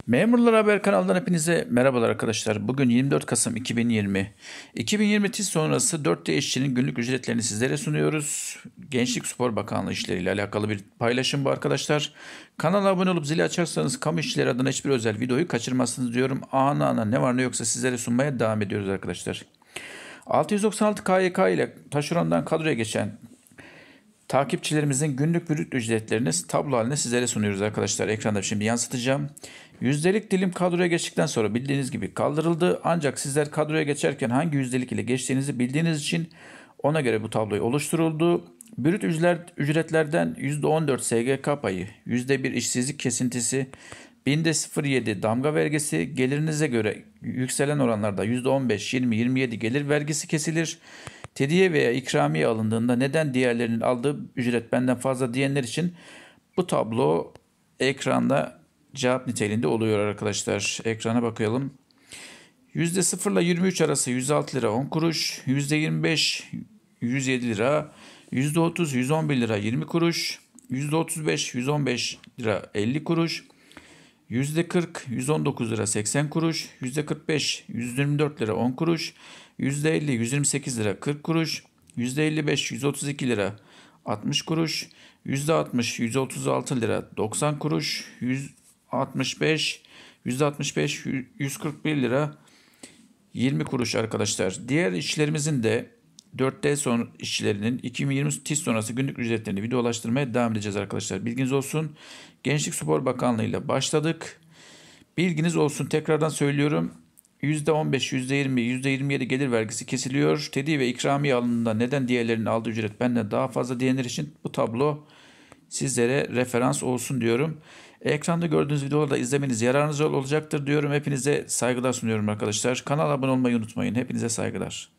Memurlar Haber kanalından hepinize merhabalar arkadaşlar. Bugün 24 Kasım 2020. 2020 TİS sonrası 4D işçinin günlük ücretlerini sizlere sunuyoruz. Gençlik Spor Bakanlığı işleriyle alakalı bir paylaşım bu arkadaşlar. Kanala abone olup zili açarsanız kamu işçileri adına hiçbir özel videoyu kaçırmazsınız diyorum. Ana ne var ne yoksa sizlere sunmaya devam ediyoruz arkadaşlar. 696 KYK ile taşerondan kadroya geçen takipçilerimizin günlük brüt ücretlerini tablo halinde sizlere sunuyoruz arkadaşlar. Ekranda şimdi yansıtacağım. Yüzdelik dilim kadroya geçtikten sonra bildiğiniz gibi kaldırıldı. Ancak sizler kadroya geçerken hangi yüzdelik ile geçtiğinizi bildiğiniz için ona göre bu tabloyu oluşturuldu. Brüt ücretlerden %14 SGK payı, %1 işsizlik kesintisi, binde 0,7 damga vergisi, gelirinize göre yükselen oranlarda %15, 20, 27 gelir vergisi kesilir. Tediye veya ikramiye alındığında neden diğerlerinin aldığı ücret benden fazla diyenler için bu tablo ekranda cevap niteliğinde oluyor arkadaşlar. Ekrana bakalım. %0 ile 23 arası 106 lira 10 kuruş, %25 107 lira, %30 111 lira 20 kuruş, %35 115 lira 50 kuruş, %40 119 lira 80 kuruş, %45 124 lira 10 kuruş, %50 128 lira 40 kuruş, %55 132 lira 60 kuruş, %60 136 lira 90 kuruş, %65 141 lira 20 kuruş arkadaşlar. Diğer işçilerimizin de 4D son işçilerinin 2020 TİS sonrası günlük ücretlerini videolaştırmaya devam edeceğiz arkadaşlar. Bilginiz olsun. Gençlik Spor Bakanlığı ile başladık. Bilginiz olsun, tekrardan söylüyorum. %15, %20, %27 gelir vergisi kesiliyor. Tedi ve ikramiye alındığında neden diğerlerinin aldığı ücret benden daha fazla diyenler için bu tablo sizlere referans olsun diyorum. Ekranda gördüğünüz videoları da izlemeniz yararınıza olacaktır diyorum. Hepinize saygılar sunuyorum arkadaşlar. Kanala abone olmayı unutmayın. Hepinize saygılar.